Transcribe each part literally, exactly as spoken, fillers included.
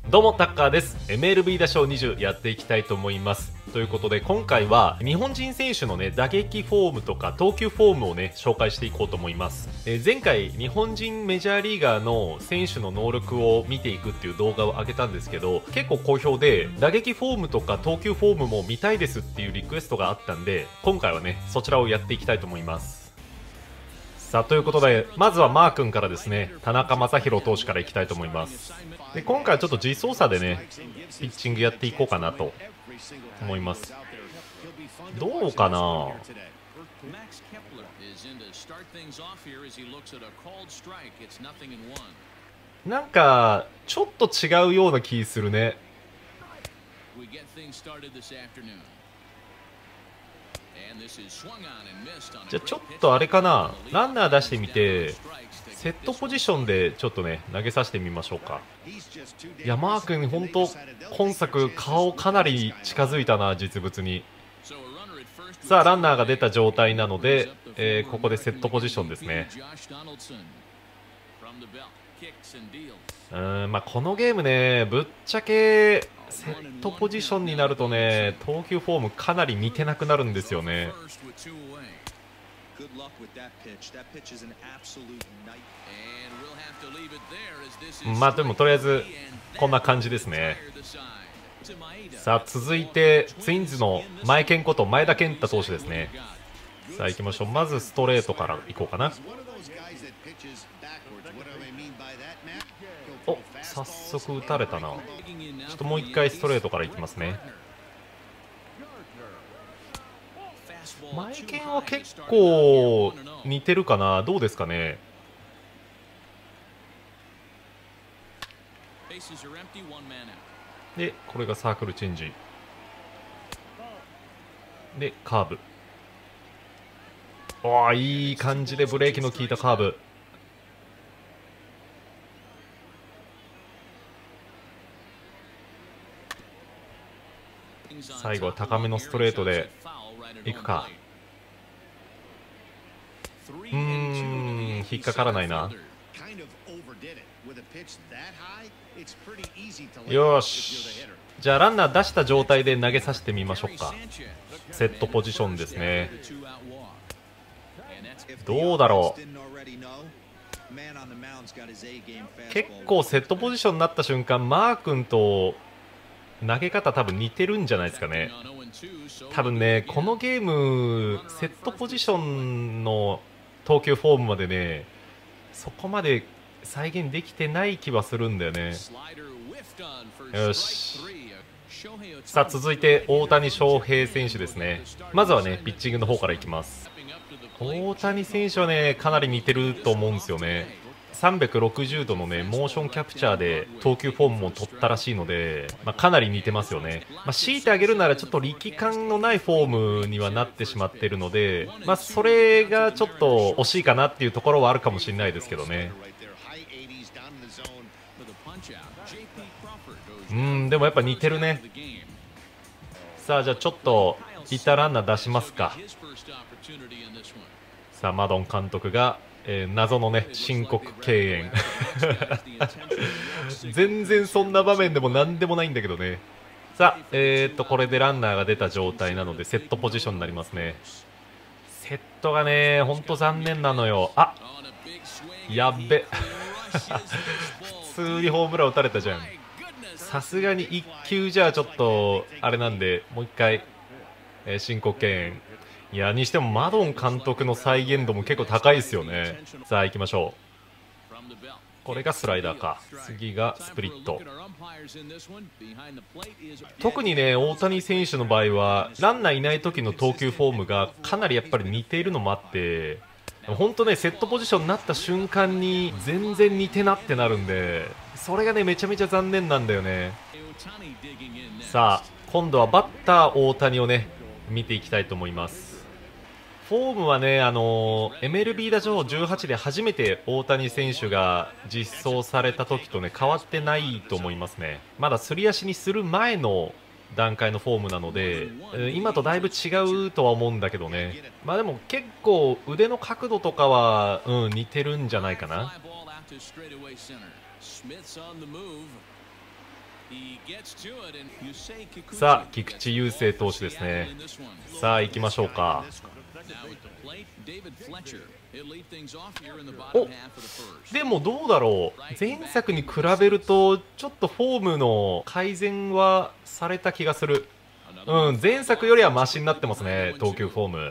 どうもタッカーです。 エムエルビー 打賞にじゅうやっていきたいと思います。ということで今回は日本人選手のね打撃フォームとか投球フォームをね紹介していこうと思います。えー、前回日本人メジャーリーガーの選手の能力を見ていくっていう動画を上げたんですけど、結構好評で打撃フォームとか投球フォームも見たいですっていうリクエストがあったんで、今回はねそちらをやっていきたいと思います。さあということでまずはマー君からですね、田中将大投手からいきたいと思います。で今回はちょっと実操作でねピッチングやっていこうかなと思います。どうかな。なんかちょっと違うような気するね。じゃあちょっとあれかな、ランナー出してみてセットポジションでちょっとね投げさせてみましょうか。いやマー君本当今作顔かなり近づいたな実物に。さあランナーが出た状態なので、えー、ここでセットポジションですね。うーんまあこのゲームねぶっちゃけセットポジションになるとね投球フォームかなり似てなくなるんですよね。まあでもとりあえずこんな感じですね。さあ続いてツインズの前健こと前田健太投手ですね。さあ行きましょう。まずストレートからいこうかな。お早速打たれたな。ちょっともう一回ストレートからいきますね。前健は結構似てるかな、どうですかね。でこれがサークルチェンジでカーブ。おーいい感じでブレーキの効いたカーブ。最後は高めのストレートでいくか。うーん引っかからないな。よしじゃあランナー出した状態で投げさせてみましょうか。セットポジションですね。どうだろう。結構セットポジションになった瞬間マー君と投げ方多分似てるんじゃないですかね。多分ねこのゲームセットポジションの投球フォームまでねそこまで再現できてない気はするんだよね。よしさあ続いて大谷翔平選手ですね。まずはねピッチングの方からいきます。大谷選手はねかなり似てると思うんですよね。さんびゃくろくじゅうどのねモーションキャプチャーで投球フォームも取ったらしいので、まあ、かなり似てますよね。まあ、強いてあげるならちょっと力感のないフォームにはなってしまっているので、まあ、それがちょっと惜しいかなっていうところはあるかもしれないですけどね。うんでもやっぱ似てるね。さあじゃあちょっと一旦ランナー出しますか。さあマドン監督がえー、謎のね申告敬遠全然そんな場面でも何でもないんだけどね。さあ、えー、っとこれでランナーが出た状態なのでセットポジションになりますね。セットがねほんと残念なのよ。あやっべ普通にホームラン打たれたじゃん。さすがにいっきゅうじゃちょっとあれなんでもういっかい、えー、申告敬遠。いやにしてもマドン監督の再現度も結構高いですよね。さあ行きましょう。これがスライダーか、次がスプリット。特にね大谷選手の場合はランナーいない時の投球フォームがかなりやっぱり似ているのもあって本当ねセットポジションになった瞬間に全然似てなってなるんで、それがねめちゃめちゃ残念なんだよね。さあ今度はバッター大谷をね見ていきたいと思います。フォームはね、あのー、エムエルビー 打賞じゅうはちで初めて大谷選手が実装された時とね変わってないと思いますね。まだすり足にする前の段階のフォームなので、今とだいぶ違うとは思うんだけどね。まあでも結構腕の角度とかは、うん、似てるんじゃないかな。 さあ菊池雄星投手ですね。さあ行きましょうか。お、でもどうだろう、前作に比べるとちょっとフォームの改善はされた気がする。うん、前作よりはマシになってますね、投球フォーム。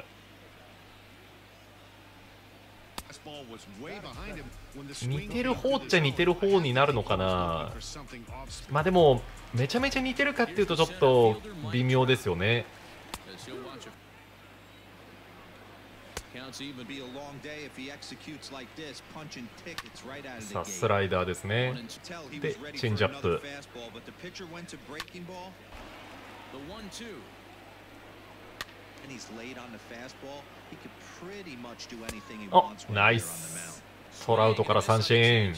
似てる方っちゃ似てる方になるのかな。まあでもめちゃめちゃ似てるかっていうとちょっと微妙ですよね。さあスライダーですね。でチェンジアップ。お、ナイス。トラウトから三振。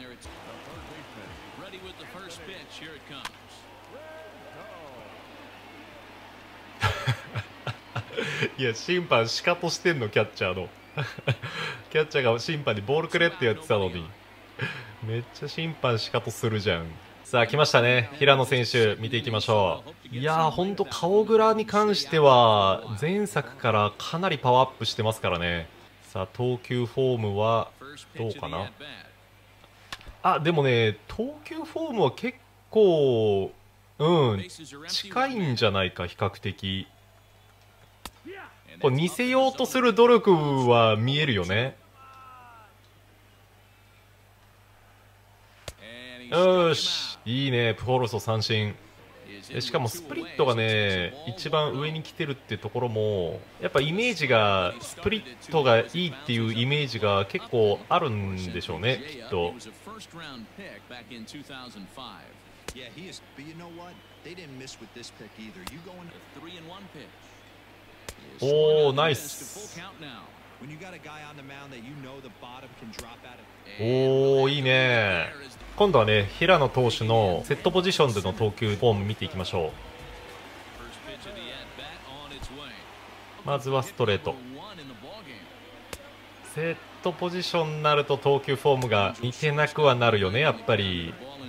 いや審判シカトしてんの、キャッチャーのキャッチャーが審判にボールくれってやってたのにめっちゃ審判シカトするじゃん。さあ来ましたね、平野選手見ていきましょう。いやーほんと顔グラに関しては前作からかなりパワーアップしてますからね。さあ投球フォームはどうかな。あ、でもね投球フォームは結構うん近いんじゃないか、比較的。これ似せようとする努力は見えるよね。よし、いいね、プホルソ三振。しかもスプリットがね一番上に来てるってところもやっぱイメージがスプリットがいいっていうイメージが結構あるんでしょうね、きっと。おーナイス。おーいいね。今度はね平野投手のセットポジションでの投球フォーム見ていきましょう。まずはストレート。セットポジションになると投球フォームが似てなくはなるよね、やっぱり。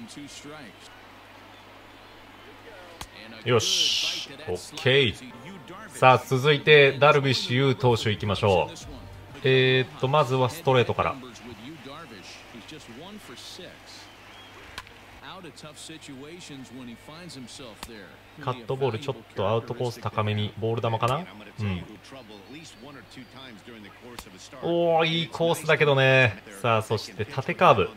よし OK。 さあ続いてダルビッシュ有投手いきましょう。えー、っとまずはストレートから。カットボールちょっとアウトコース高めにボール球かな。うん、おおいいコースだけどね。さあそして縦カーブ。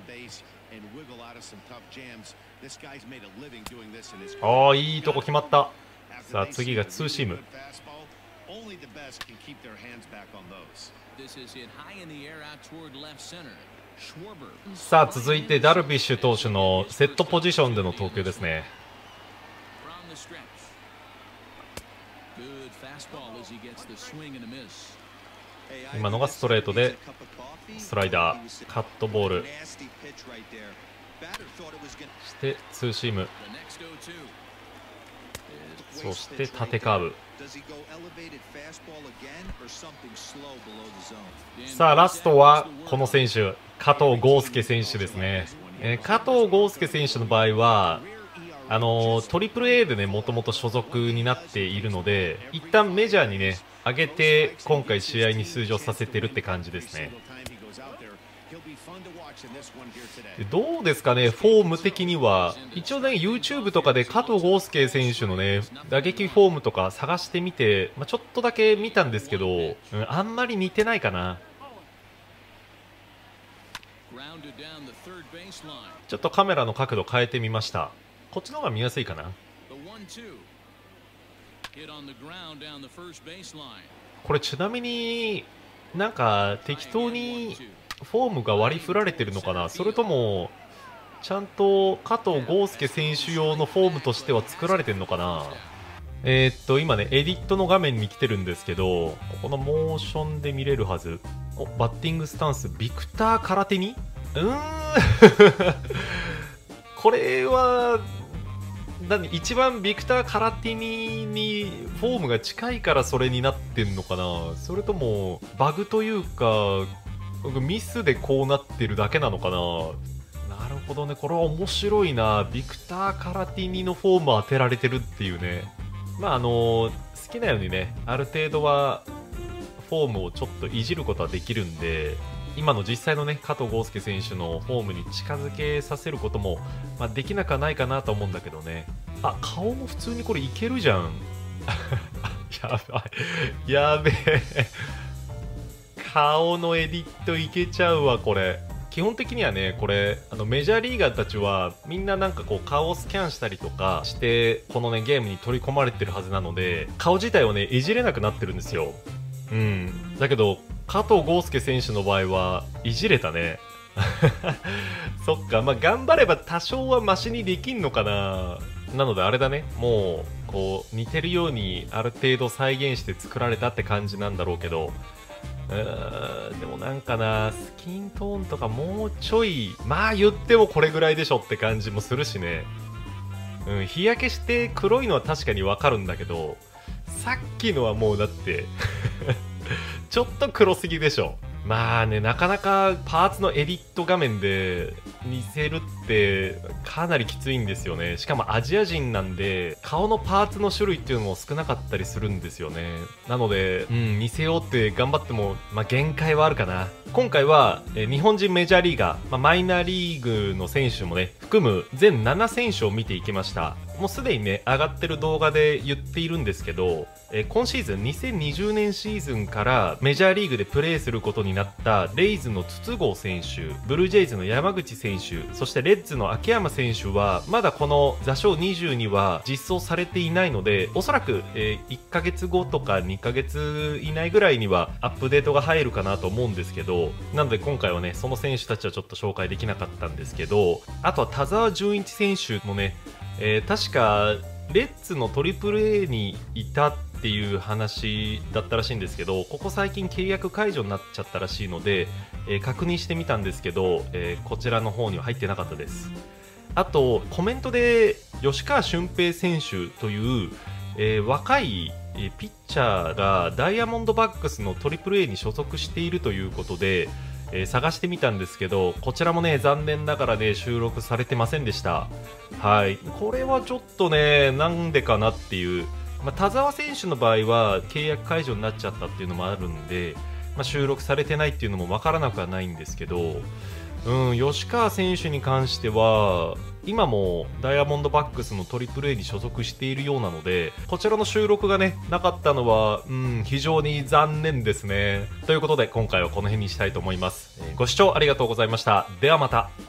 おおいいとこ決まった。さあ次がツーシーム。さあ続いてダルビッシュ投手のセットポジションでの投球ですね。今のがストレートでスライダー、カットボールしてツーシーム、そして縦カーブ。さあラストはこの選手、加藤豪将選手ですね。えー、加藤豪将選手の場合はあのー、トリプル A でねもともと所属になっているので一旦メジャーにね上げて今回試合に出場させてるって感じですね。どうですかね、フォーム的には。一応ね YouTube とかで加藤豪将選手のね打撃フォームとか探してみて、まあ、ちょっとだけ見たんですけど、うん、あんまり似てないかな。ちょっとカメラの角度変えてみました。こっちの方が見やすいかな。これちなみになんか適当にフォームが割り振られてるのかな、それともちゃんと加藤豪将選手用のフォームとしては作られてるのかな。えー、っと今ねエディットの画面に来てるんですけど、ここのモーションで見れるはず。おバッティングスタンスビクター空手にうーんこれは何、一番ビクター空手ににフォームが近いからそれになってんのかな、それともバグというかミスでこうなってるだけなのかな。なるほどね、これは面白いな。ビクター・カラティニのフォーム当てられてるっていうね。まああの好きなようにね、ある程度はフォームをちょっといじることはできるんで、今の実際のね加藤豪将選手のフォームに近づけさせることも、まあ、できなくはないかなと思うんだけどね。あ、顔も普通にこれいけるじゃん。やばい、やべえ。顔のエディットいけちゃうわこれ。基本的にはね、これあのメジャーリーガーたちはみんななんかこう顔をスキャンしたりとかしてこのねゲームに取り込まれてるはずなので、顔自体をねいじれなくなってるんですよ。うん、だけど加藤豪将選手の場合はいじれたね。そっか、まあ頑張れば多少はマシにできんのかな。なのであれだね、もうこう似てるようにある程度再現して作られたって感じなんだろうけど、うーんでもなんかな、スキントーンとかもうちょい、まあ言ってもこれぐらいでしょって感じもするしね。うん、日焼けして黒いのは確かにわかるんだけど、さっきのはもうだってちょっと黒すぎでしょ。まあね、なかなかパーツのエディット画面で似せるってかなりきついんですよね。しかもアジア人なんで顔のパーツの種類っていうのも少なかったりするんですよね。なので、うん、似せようって頑張っても、まあ、限界はあるかな。今回はえ日本人メジャーリーガー、まあ、マイナーリーグの選手もね含む全なな選手を見ていきました。もうすでにね上がってる動画で言っているんですけど、え今シーズンにせんにじゅうねんシーズンからメジャーリーグでプレーすることになったレイズの筒香選手、ブルージェイズの山口選手、そしてレッズの秋山選手はまだこの座礁にじゅうには実装されていないので、おそらく、えー、いっかげつごとかにかげつ以内ぐらいにはアップデートが入るかなと思うんですけど、なので今回はねその選手たちはちょっと紹介できなかったんですけど、あとは田澤純一選手もね、えー、確かレッツのトリプル A にいたっていう話だったらしいんですけど、ここ最近契約解除になっちゃったらしいので、えー、確認してみたんですけど、えー、こちらの方には入ってなかったです。あとコメントで吉川俊平選手という、えー、若いピッチャーがダイヤモンドバックスの トリプル A に所属しているということで、えー、探してみたんですけど、こちらもね残念ながらね収録されてませんでした。はい、これはちょっとねなんでかなっていう、まあ、田澤選手の場合は契約解除になっちゃったっていうのもあるんで、まあ、収録されてないっていうのも分からなくはないんですけど、うん、吉川選手に関しては今もダイヤモンドバックスの トリプル A に所属しているようなので、こちらの収録がねなかったのは、うん、非常に残念ですね。ということで今回はこの辺にしたいと思います。えーご視聴ありがとうございました。ではまた。